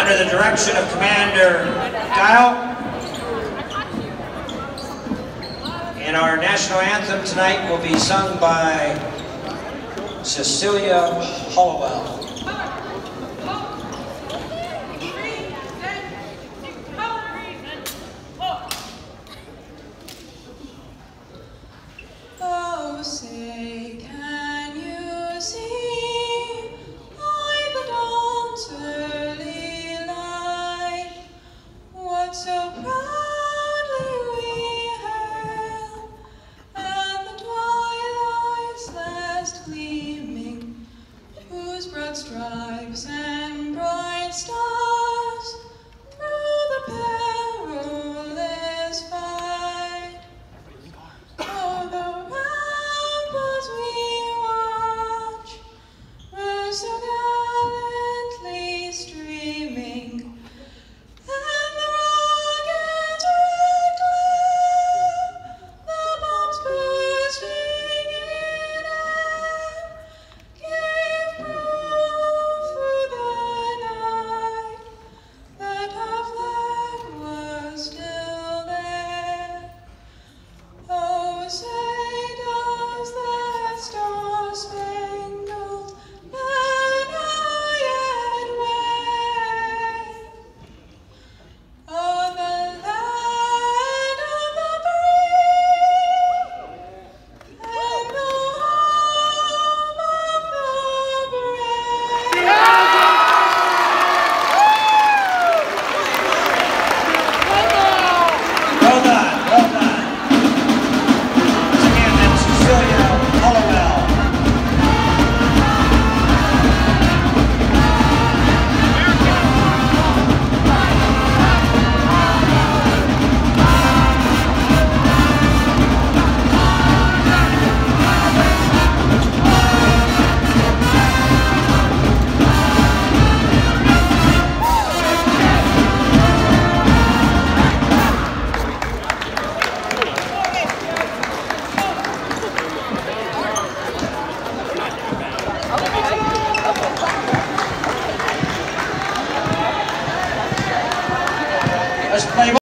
under the direction of Commander Dial. And our national anthem tonight will be sung by Cecilia Hollowell. Oh, say, can you see by the dawn's early light what so proudly we hailed, and the twilight's last gleaming, whose broad stripes